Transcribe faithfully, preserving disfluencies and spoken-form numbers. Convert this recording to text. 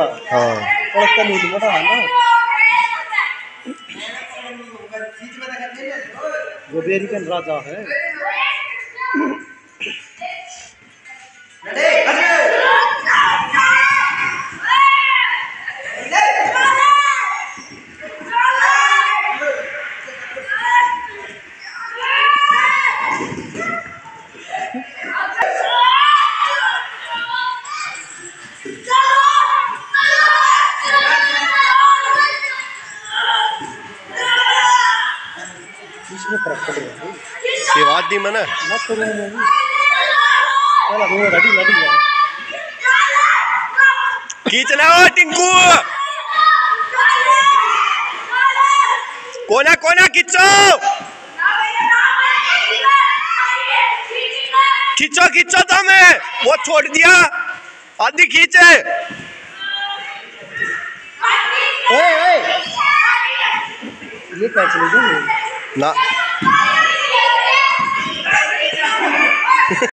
हाँ बड़ा है ना वो अमेरिकन राजा है। इसमें फर्क पड़ेगा ये बात दी मैंने ना तो चला वो रेडी रेडी खींच ले ओ टिंकू कोना कोना खींचो खींचो खींचो तो मैं वो छोड़ दिया आदि खींचे ए ए ये क्या चल रहा है ना